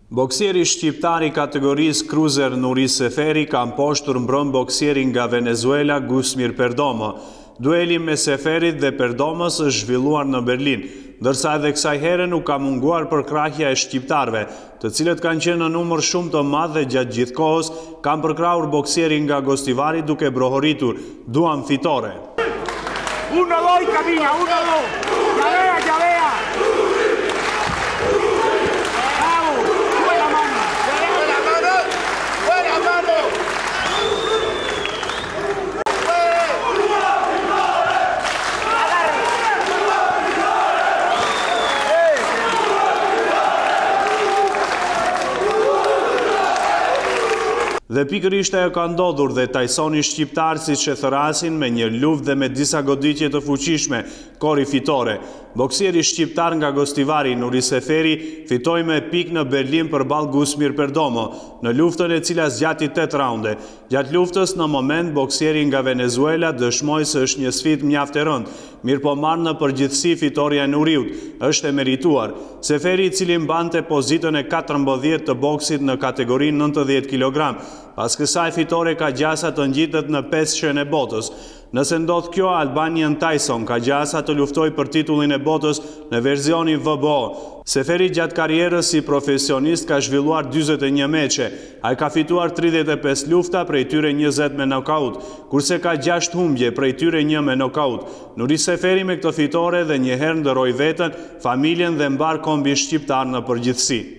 Boksieri shqiptar i kategorisë Cruiser Nuri Seferi ka mposhtur mbrëm boksierin nga Venezuela Gusmir Perdomo. Dueli me Seferit dhe Perdomos është zhvilluar në Berlin, ndërsa edhe kësaj here nuk ka munguar përkrahja e shqiptarëve, të cilët kanë qenë në numër shumë të madh dhe gjatë gjithë kohës kanë përkrahur boksierin nga Gostivari duke brohoritur: "Duam fitore". 1-2 camina, 1-2. Ya vea. Dhe pikërisht ajo ka ndodhur dhe Tysoni shqiptar siç e thërasin me një luftë dhe me disa goditje të fuqishme, kori fitore. Boksieri shqiptar nga Gostivari Nuri Seferi fitoi me pikë në Berlin përballë Gusmir Perdomo, në luftën e cila zgjati 8 raunde. Gjatë luftës në moment boksieri nga Venezuela dëshmoi se është një sfidë mjaft e rëndë, mirë po marrë në përgjithësi fitoria e Nuriut, është e merituar. Seferi, i cili mbante pozitën e 14 të boksit në kategorinë 90 kg, pas kësaj fitore ka gjasa të ngjitet në 5 shenjë e botës. Nëse ndodh kjo, Albanian Tyson ka gjasa të luftoj për titullin e botës në verzionin WBO. Seferi gjatë karrierës si profesionist ka zhvilluar 41 meqe. Ai ka fituar 35 lufta, prej tyre 20 me nokaut, kurse ka 6 humbje, prej tyre 1 me nokaut. Nuri Seferi me këtë fitore dhe njëherë ndërroi veten, familjen dhe mbar kombi shqiptar në përgjithësi.